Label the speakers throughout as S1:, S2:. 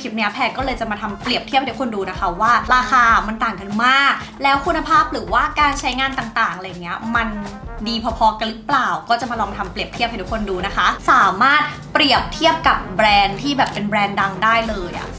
S1: คลิปนี้แพรก็เลยจะมาทำเปรียบเทียบให้ทุกคนดูนะคะว่าราคามันต่างกันมากแล้วคุณภาพหรือว่าการใช้งานต่างๆอะไรเงี้ยมันดีพอๆกันหรือเปล่าก็จะมาลองทำเปรียบเทียบให้ทุกคนดูนะคะสามารถเปรียบเทียบกับแบรนด์ที่แบบเป็นแบรนด์ดังได้เลยอะ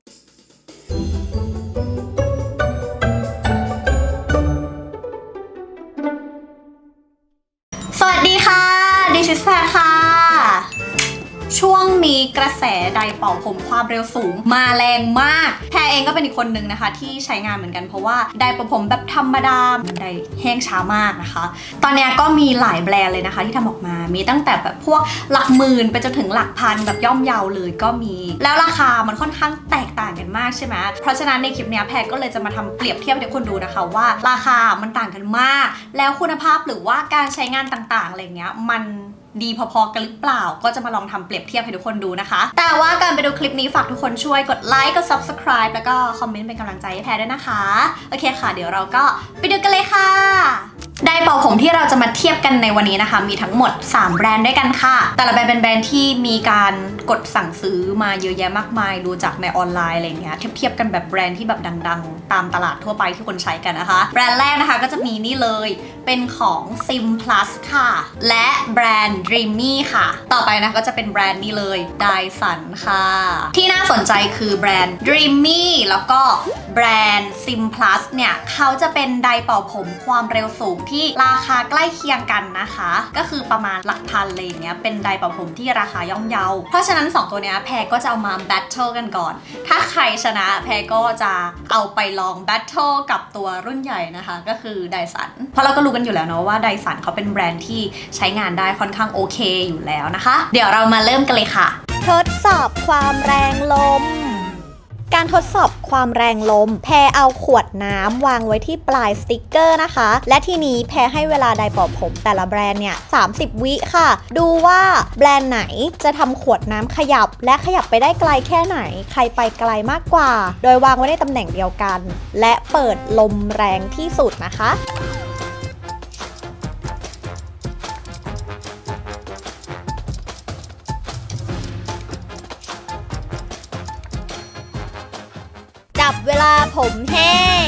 S1: สวัสดีค่ะดิฉันแพรค่ะช่วงนี้กระแสไดร์เป่าผมความเร็วสูงมาแรงมากแพรเองก็เป็นอีกคนนึงนะคะที่ใช้งานเหมือนกันเพราะว่าไดร์เป่าผมแบบธรรมดาไดร์แห้งช้ามากนะคะตอนนี้ก็มีหลายแบรนด์เลยนะคะที่ทำออกมามีตั้งแต่แบบพวกหลักหมื่นไปจนถึงหลักพันแบบย่อมเยาเลยก็มีแล้วราคามันค่อนข้างแตกต่างกันมากใช่ไหมเพราะฉะนั้นในคลิปนี้แพรก็เลยจะมาทำเปรียบเทียบให้ทุกคนดูนะคะว่าราคามันต่างกันมากแล้วคุณภาพหรือว่าการใช้งานต่างๆอะไรเงี้ยมันดีพอๆกันหรือเปล่าก็จะมาลองทำเปรียบเทียบให้ทุกคนดูนะคะแต่ว่าการไปดูคลิปนี้ฝากทุกคนช่วยกดไลค์กด subscribe แล้วก็คอมเมนต์เป็นกำลังใจให้แพรด้วยนะคะโอเคค่ะเดี๋ยวเราก็ไปดูกันเลยค่ะไดร์เป่าผมที่เราจะมาเทียบกันในวันนี้นะคะมีทั้งหมด3แบรนด์ด้วยกันค่ะแต่ละแบรนด์เป็นแบรนด์ที่มีการกดสั่งซื้อมาเยอะแยะมากมายดูจากในออนไลน์อะไรเงี้ยเทียบกันแบบแบรนด์ที่แบบดังๆตามตลาดทั่วไปที่คนใช้กันนะคะแบรนด์แรกนะคะก็จะมีนี่เลยเป็นของ Sim Plus ค่ะและแบรนด์ Dreamy ค่ะต่อไปนะก็จะเป็นแบรนด์นี้เลย Dyson ค่ะที่น่าสนใจคือแบรนด์ Dreamy แล้วก็แบรนด์ Sim Plus เนี่ยเขาจะเป็นไดร์เป่าผมความเร็วสูงที่ราคาใกล้เคียงกันนะคะก็คือประมาณหลักพันเลยอย่างเงี้ยเป็นไดร์เป่าผมที่ราคาย่อมเยาเพราะฉะนั้น2ตัวเนี้ยแพรก็จะเอามาแบทเทิลกันก่อนถ้าใครชนะแพรก็จะเอาไปลองแบทเทิลกับตัวรุ่นใหญ่นะคะก็คือ Dyson เพราะเราก็รู้กันอยู่แล้วเนาะว่า Dyson เขาเป็นแบรนด์ที่ใช้งานได้ค่อนข้างโอเคอยู่แล้วนะคะเดี๋ยวเรามาเริ่มกันเลยค่ะทดสอบความแรงลมการทดสอบความแรงลมแพรเอาขวดน้ำวางไว้ที่ปลายสติ๊กเกอร์นะคะและทีนี้แพรให้เวลาไดร์เป่าผมแต่ละแบรนด์เนี่ย30 วิค่ะดูว่าแบรนด์ไหนจะทำขวดน้ำขยับและขยับไปได้ไกลแค่ไหนใครไปไกลมากกว่าโดยวางไว้ในตำแหน่งเดียวกันและเปิดลมแรงที่สุดนะคะจับเวลาผมแห้ง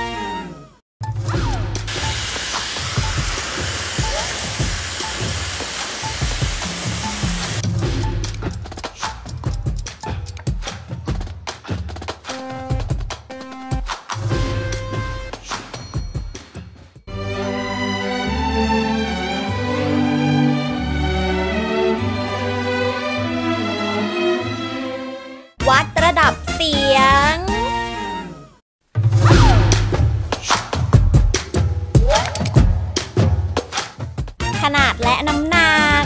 S1: วัดระดับเสียงขนาดและน้ำหนัก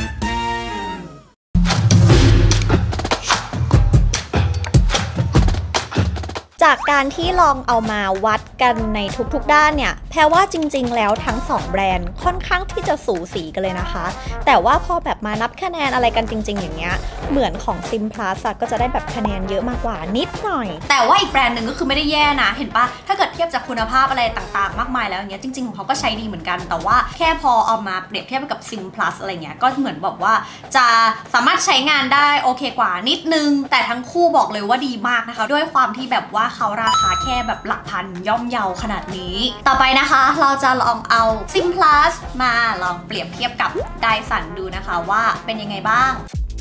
S1: จากการที่ลองเอามาวัดกันในทุกๆด้านเนี่ยแพรว่าจริงๆแล้วทั้ง2แบรนด์ค่อนข้างที่จะสูสีกันเลยนะคะแต่ว่าพอแบบมานับคะแนนอะไรกันจริงๆอย่างเงี้ยเหมือนของ Sim Plus ก็จะได้แบบคะแนนเยอะมากกว่านิดหน่อยแต่ว่าอีกแบรนด์หนึ่งก็คือไม่ได้แย่นะเห็นปะถ้าเกิดเทียบจากคุณภาพอะไรต่างๆมากมายแล้วอย่างเงี้ยจริงๆของเขาก็ใช้ดีเหมือนกันแต่ว่าแค่พอเอามาเปรียบเทียบกับ Sim Plus อะไรเงี้ยก็เหมือนแบบว่าจะสามารถใช้งานได้โอเคกว่านิดนึงแต่ทั้งคู่บอกเลยว่าดีมากนะคะด้วยความที่แบบว่าเขาราคาแค่แบบหลักพันย่อมเยาขนาดนี้ต่อไปนะคะเราจะลองเอา Sim Plus มาลองเปรียบเทียบกับ Dyson ดูนะคะว่าเป็นยังไงบ้าง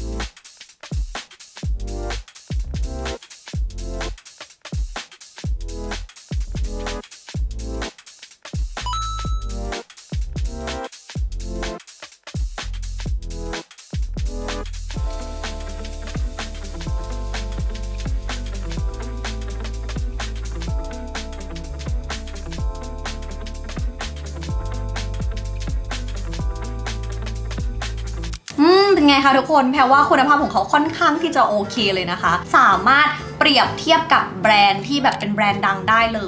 S1: เป็นไงคะทุกคนแพรว่าคุณภาพของเขาค่อนข้างที่จะโอเคเลยนะคะสามารถเปรียบเทียบกับแบรนด์ที่แบบเป็นแบรนด์ดังได้เลยอะ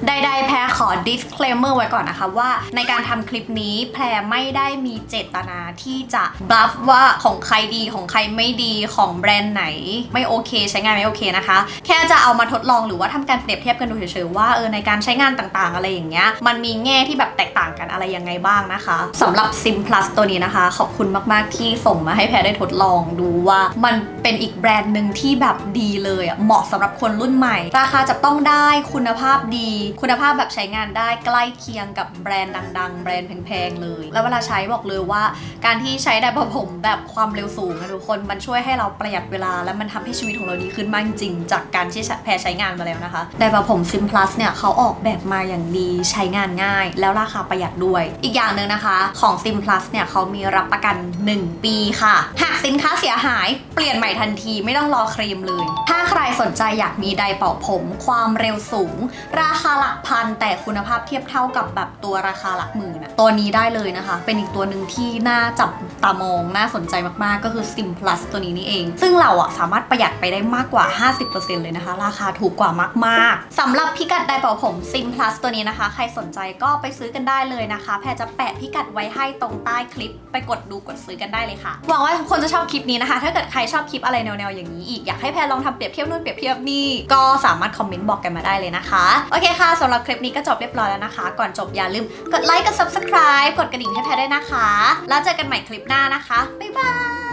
S1: ใดๆแพรขอ disclaimer ไว้ก่อนนะคะว่าในการทำคลิปนี้แพรไม่ได้มีเจตนาที่จะบัฟว่าของใครดีของใครไม่ดีของแบรนด์ไหนไม่โอเคใช้งานไม่โอเคนะคะแค่จะเอามาทดลองหรือว่าทำการเปรียบเทียบกันดูเฉยๆว่าในการใช้งานต่างๆอะไรอย่างเงี้ยมันมีแง่ที่แบบแตกต่างกันอะไรยังไงบ้างนะคะสำหรับ Sim Plus ตัวนี้นะคะขอบคุณมากๆที่ส่งมาให้แพรได้ทดลองดูว่ามันเป็นอีกแบรนด์หนึ่งที่แบบดีเลยเหมาะสำหรับคนรุ่นใหม่ราคาจับต้องได้คุณภาพดีคุณภาพแบบใช้งานได้ใกล้เคียงกับแบรนด์ดังๆแบรนด์แพงๆเลยแล้วเวลาใช้บอกเลยว่าการที่ใช้ไดร์เป่าผมแบบความเร็วสูงนะทุกคนมันช่วยให้เราประหยัดเวลาและมันทำให้ชีวิตของเราดีขึ้นมากจริงจากการที่แพรใช้งานมาแล้วนะคะไดร์เป่าผม Sim Plus เนี่ยเขาออกแบบมาอย่างดีใช้งานง่ายแล้วราคาประหยัดด้วยอีกอย่างหนึ่งนะคะของ Sim Plus เนี่ยเขามีรับประกัน1 ปีค่ะหากสินค้าเสียหายเปลี่ยนใหม่ทันทีไม่ต้องรอเคลมเลยถ้าใครสนใจอยากมีไดร์เป่าผมความเร็วสูงราคาหลักพันแต่คุณภาพเทียบเท่ากับแบบตัวราคาหลักหมื่นตัวนี้ได้เลยนะคะเป็นอีกตัวหนึ่งที่น่าจับตามองน่าสนใจมากๆก็คือ Sim Plus ตัวนี้นี่เองซึ่งเราสามารถประหยัดไปได้มากกว่า 50% เลยนะคะราคาถูกกว่ามากๆสำหรับพิกัดไดร์เป่าผม Sim Plus ตัวนี้นะคะใครสนใจก็ไปซื้อกันได้เลยนะคะแพรจะแปะพิกัดไว้ให้ตรงใต้คลิปไปกดดูกดซื้อกันได้เลยค่ะหวังว่าทุกคนจะชอบคลิปนี้นะคะถ้าเกิดใครชอบคลิปอะไรแนวๆอย่างนี้อีกอยากให้แพรลองทำเปรียบเทียบนู่นเปรียบเทียบนี่ก็สามารถคอมเมนต์บอกกันมาได้เลยนะคะโอเคค่ะสำหรับคลิปนี้ก็จบเรียบร้อยแล้วนะคะก่อนจบอย่าลืมกดไลค์กด subscribe กดกระดิ่งให้แพรด้วยนะคะแล้วเจอกันใหม่คลิปหน้านะคะบ๊ายบาย